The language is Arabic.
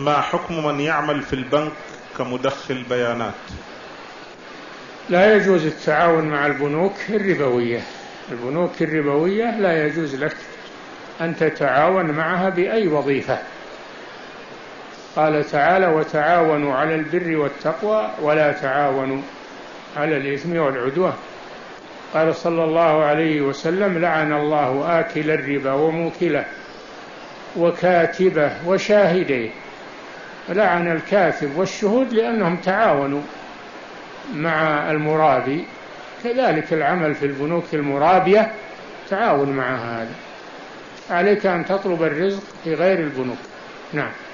ما حكم من يعمل في البنك كمدخل بيانات؟ لا يجوز التعاون مع البنوك الربوية. البنوك الربوية لا يجوز لك أن تتعاون معها بأي وظيفة. قال تعالى: وتعاونوا على البر والتقوى ولا تعاونوا على الإثم والعدوان. قال صلى الله عليه وسلم: لعن الله آكل الربا وموكله وكاتبه وشاهديه. لعن الكاتب والشهود لأنهم تعاونوا مع المرابي. كذلك العمل في البنوك المرابية تعاون مع هذا. عليك أن تطلب الرزق في غير البنوك. نعم.